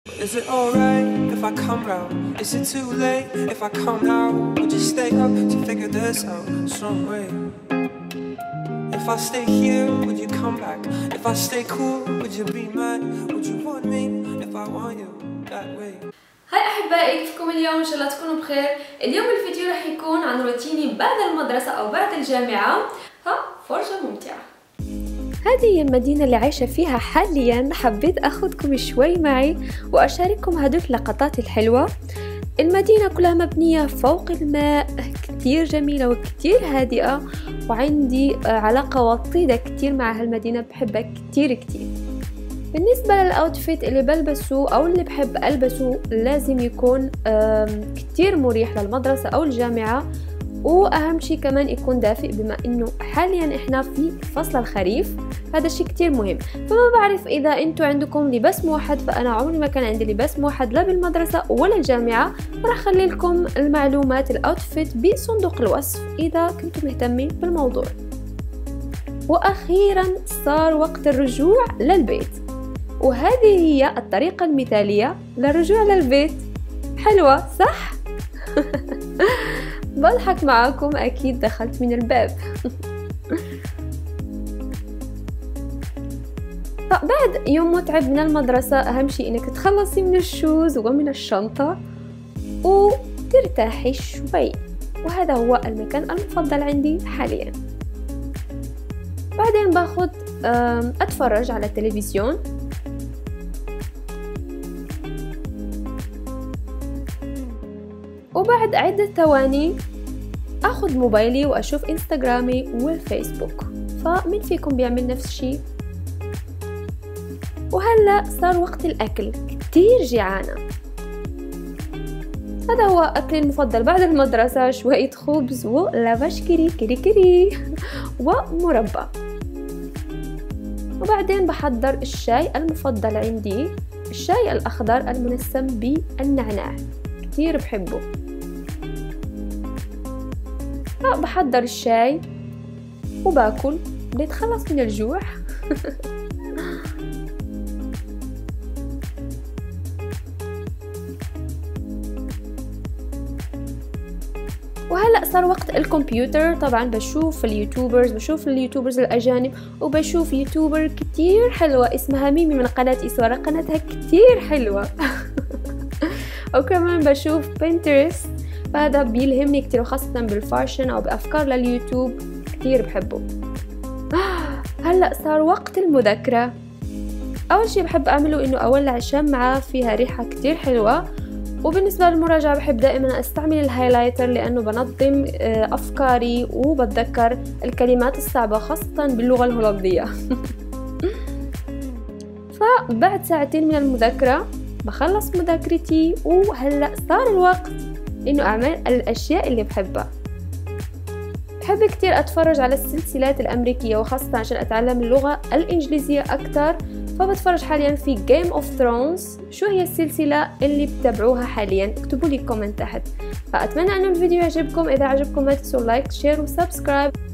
Is it alright if I come round? Is it too late if I come now? Would you stay up to figure this out some way? If I stay here, would you come back? If I stay cool, would you be mad? Would you want me if I want you that way? هاي أحبائي، كيفكم اليوم؟ إن شاء الله تكونوا بخير. اليوم الفيديو رح يكون عن روتيني بعد المدرسة أو بعد الجامعة. فرجة ممتعة. هذه هي المدينة اللي عايشة فيها حاليا. حبيت أخذكم شوي معي وأشارككم هدول اللقطات الحلوة. المدينة كلها مبنية فوق الماء، كتير جميلة وكتير هادئة، وعندي علاقة وطيدة كتير مع هالمدينة، بحبها كتير. بالنسبة للأوتفيت اللي بلبسه أو اللي بحب ألبسه لازم يكون كتير مريح للمدرسة أو الجامعة، وأهم شي كمان يكون دافئ، بما إنه حاليا إحنا في فصل الخريف، هذا الشي كتير مهم. فما بعرف إذا أنتوا عندكم لباس موحد، فأنا عمري ما كان عندي لباس موحد لا بالمدرسة ولا الجامعة، راح أخلي لكم المعلومات الأوتفيت بصندوق الوصف إذا كنتم مهتمين بالموضوع. وأخيرا صار وقت الرجوع للبيت، وهذه هي الطريقة المثالية للرجوع للبيت. حلوة صح؟ بضحك معاكم، أكيد دخلت من الباب. بعد يوم متعب من المدرسة، أهم شيء إنك تخلصي من الشوز ومن الشنطة وترتاحي شوي، وهذا هو المكان المفضل عندي حاليا. بعدين باخد أتفرج على التلفزيون، وبعد عدة ثواني أخذ موبايلي وأشوف إنستغرامي والفيسبوك. فمن فيكم بيعمل نفس الشي؟ وهلأ صار وقت الأكل، كتير جيعانة. هذا هو أكلي المفضل بعد المدرسة، شوية خبز ولافاش كيري ومربى. وبعدين بحضر الشاي المفضل عندي، الشاي الأخضر المنسم بالنعناع، كتير بحبه. بحضر الشاي وباكل، بدي اتخلص من الجوع. وهلأ صار وقت الكمبيوتر. طبعا بشوف اليوتيوبرز الأجانب، وبشوف يوتيوبر كتير حلوة اسمها ميمي من قناة إسوارة، قناتها كتير حلوة. وكمان بشوف بنترست، فهذا بيلهمني كتير، وخاصة بالفاشن أو بأفكار لليوتيوب، كتير بحبه. هلأ صار وقت المذاكرة. أول شي بحب أعمله إنه أولع شمعة فيها ريحة كتير حلوة. وبالنسبة للمراجعة بحب دائما أستعمل الهايلايتر، لأنه بنظم أفكاري وبتذكر الكلمات الصعبة، خاصة باللغة الهولندية. فبعد ساعتين من المذاكرة بخلص مذاكرتي، وهلأ صار الوقت إنه أعمل الأشياء اللي بحبها. بحب كتير أتفرج على السلسلات الأمريكية، وخاصة عشان أتعلم اللغة الإنجليزية أكتر. فبتفرج حاليا في Game of Thrones. شو هي السلسلة اللي بتابعوها حاليا؟ اكتبوا لي كومنت تحت. فأتمنى أن الفيديو يعجبكم. إذا عجبكم ما تنسوا لايك، شير وسبسكرايب.